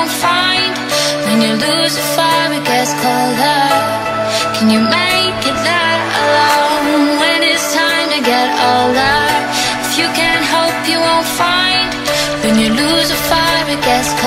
won't find. When you lose the fire, it gets colder. Can you make it that alone when it's time to get older? If you can't hope, you won't find. When you lose the fire, it gets colder.